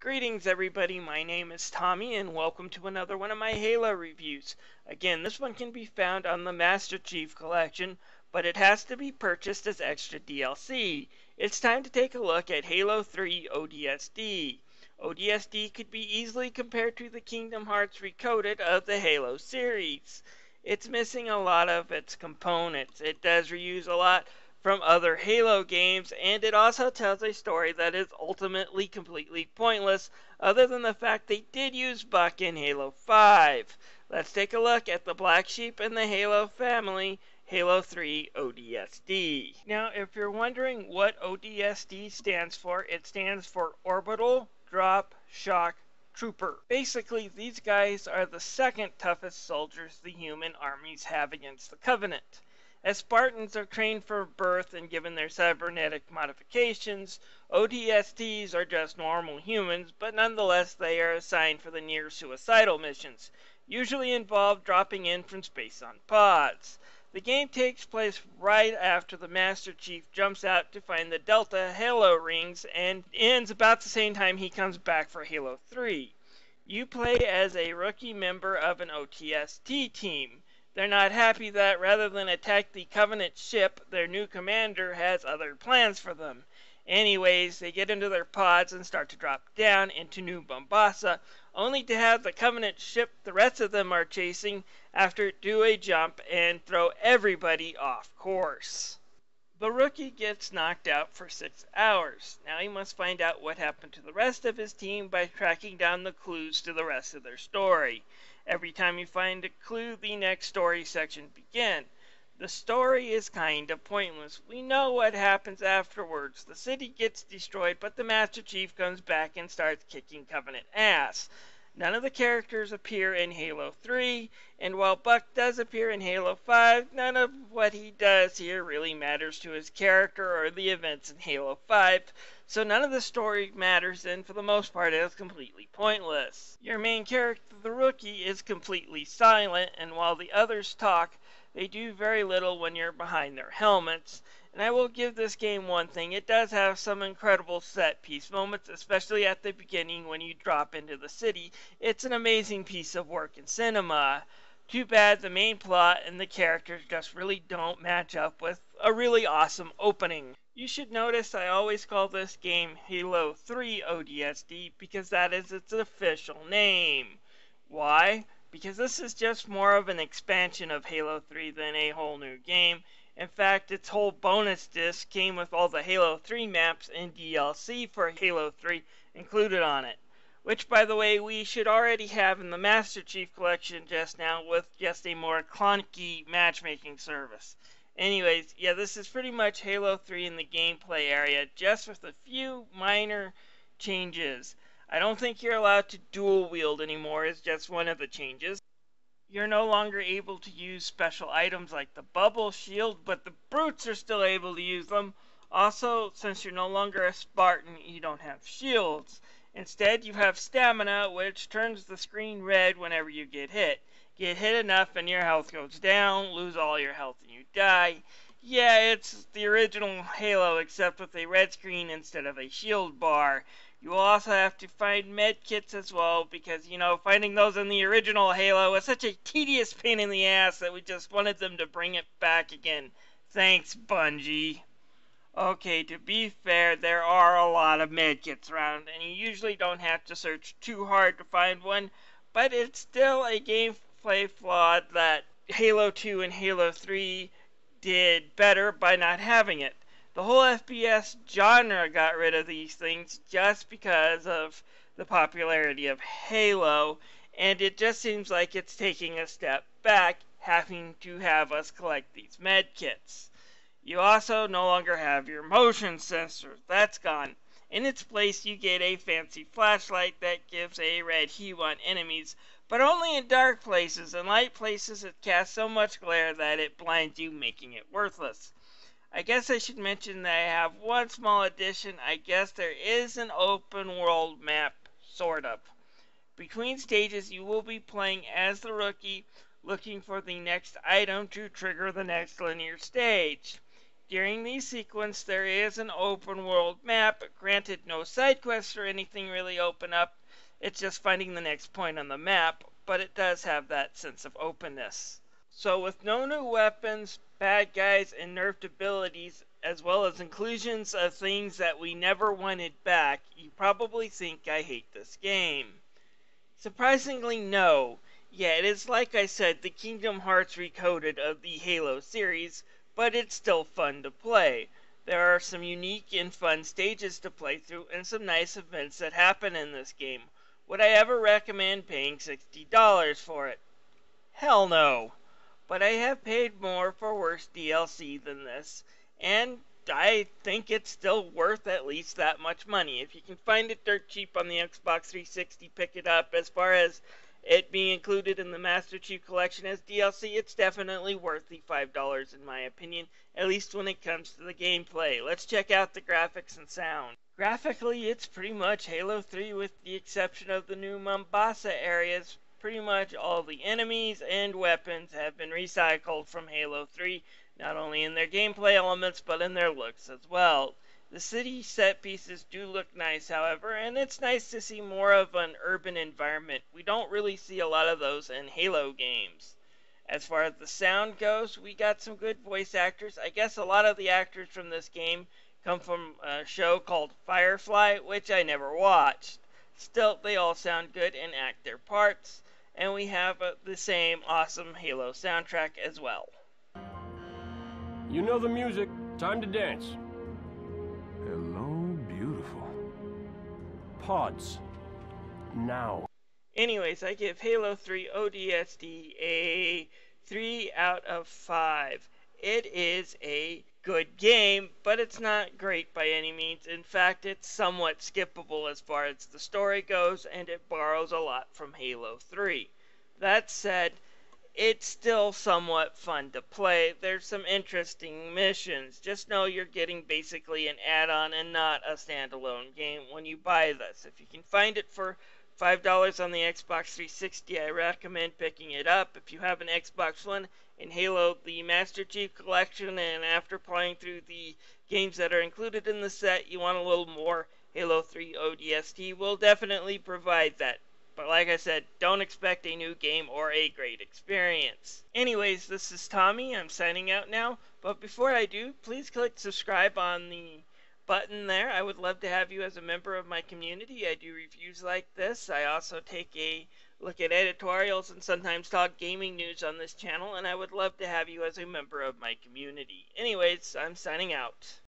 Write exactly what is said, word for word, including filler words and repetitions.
Greetings everybody, my name is Tommy and welcome to another one of my Halo reviews. Again, this one can be found on the Master Chief Collection, but it has to be purchased as extra D L C. It's time to take a look at Halo three O D S T. O D S T could be easily compared to the Kingdom Hearts Recoded of the Halo series. It's missing a lot of its components. It does reuse a lot from other Halo games, and it also tells a story that is ultimately completely pointless, other than the fact they did use Buck in Halo five. Let's take a look at the black sheep in the Halo family, Halo three O D S T. Now, if you're wondering what O D S T stands for, it stands for Orbital Drop Shock Trooper. Basically, these guys are the second toughest soldiers the human armies have against the Covenant. As Spartans are trained from birth and given their cybernetic modifications, O D S Ts are just normal humans, but nonetheless they are assigned for the near-suicidal missions, usually involve dropping in from space on pods. The game takes place right after the Master Chief jumps out to find the Delta Halo rings and ends about the same time he comes back for Halo three. You play as a rookie member of an O D S T team. They're not happy that rather than attack the Covenant ship, their new commander has other plans for them. Anyways, they get into their pods and start to drop down into New Mombasa, only to have the Covenant ship the rest of them are chasing after do a jump and throw everybody off course. The rookie gets knocked out for six hours. Now he must find out what happened to the rest of his team by tracking down the clues to the rest of their story. Every time you find a clue, the next story section begins. The story is kind of pointless. We know what happens afterwards. The city gets destroyed, but the Master Chief comes back and starts kicking Covenant ass. None of the characters appear in Halo three, and while Buck does appear in Halo five, none of what he does here really matters to his character or the events in Halo five, so none of the story matters, and for the most part it is completely pointless. Your main character, the rookie, is completely silent, and while the others talk, they do very little when you're behind their helmets. And I will give this game one thing: it does have some incredible set piece moments, especially at the beginning when you drop into the city. It's an amazing piece of work in cinema. Too bad the main plot and the characters just really don't match up with a really awesome opening. You should notice I always call this game Halo three O D S T because that is its official name. Why? Because this is just more of an expansion of Halo three than a whole new game. In fact, its whole bonus disc came with all the Halo three maps and D L C for Halo three included on it. Which, by the way, we should already have in the Master Chief Collection just now with just a more clunky matchmaking service. Anyways, yeah, this is pretty much Halo three in the gameplay area, just with a few minor changes. I don't think you're allowed to dual wield anymore, is just one of the changes. You're no longer able to use special items like the bubble shield, but the brutes are still able to use them. Also, since you're no longer a Spartan, you don't have shields. Instead, you have stamina, which turns the screen red whenever you get hit. Get hit enough and your health goes down, lose all your health and you die. Yeah, it's the original Halo, except with a red screen instead of a shield bar. You will also have to find med kits as well, because, you know, finding those in the original Halo was such a tedious pain in the ass that we just wanted them to bring it back again. Thanks, Bungie. Okay, to be fair, there are a lot of med kits around, and you usually don't have to search too hard to find one, but it's still a gameplay flaw that Halo two and Halo three did better by not having it. The whole F P S genre got rid of these things just because of the popularity of Halo, and it just seems like it's taking a step back, having to have us collect these med kits. You also no longer have your motion sensor. That's gone. In its place, you get a fancy flashlight that gives a red hue on enemies, but only in dark places. In light places, it casts so much glare that it blinds you, making it worthless. I guess I should mention that I have one small addition. I guess there is an open world map, sort of. Between stages, you will be playing as the rookie, looking for the next item to trigger the next linear stage. During these sequences, there is an open world map. Granted, no side quests or anything really open up. It's just finding the next point on the map, but it does have that sense of openness. So with no new weapons, bad guys, and nerfed abilities, as well as inclusions of things that we never wanted back, you probably think I hate this game. Surprisingly, no. Yeah, it is, like I said, the Kingdom Hearts Recoded of the Halo series, but it's still fun to play. There are some unique and fun stages to play through and some nice events that happen in this game. Would I ever recommend paying sixty dollars for it? Hell no. But I have paid more for worse D L C than this, and I think it's still worth at least that much money. If you can find it dirt cheap on the Xbox three sixty, pick it up. As far as it being included in the Master Chief Collection as D L C, it's definitely worth the five dollars in my opinion, at least when it comes to the gameplay. Let's check out the graphics and sound. Graphically, it's pretty much Halo three with the exception of the new Mombasa areas. Pretty much all the enemies and weapons have been recycled from Halo three, not only in their gameplay elements, but in their looks as well. The city set pieces do look nice, however, and it's nice to see more of an urban environment. We don't really see a lot of those in Halo games. As far as the sound goes, we got some good voice actors. I guess a lot of the actors from this game come from a show called Firefly, which I never watched. Still, they all sound good and act their parts, and we have uh, the same awesome Halo soundtrack as well. You know the music. Time to dance. Hello, beautiful. Pods. Now. Anyways, I give Halo three O D S T a three out of five. It is a good game, but it's not great by any means. In fact, it's somewhat skippable as far as the story goes, and it borrows a lot from Halo three. That said, it's still somewhat fun to play. There's some interesting missions. Just know you're getting basically an add-on and not a standalone game when you buy this. If you can find it for five dollars on the Xbox three sixty, I recommend picking it up. If you have an Xbox One and Halo the Master Chief Collection, and after playing through the games that are included in the set, you want a little more, Halo three O D S T will definitely provide that. But like I said, don't expect a new game or a great experience. Anyways, this is Tommy. I'm signing out now. But before I do, please click subscribe on the button there. I would love to have you as a member of my community. I do reviews like this. I also take a look at editorials and sometimes talk gaming news on this channel. And I would love to have you as a member of my community. Anyways, I'm signing out.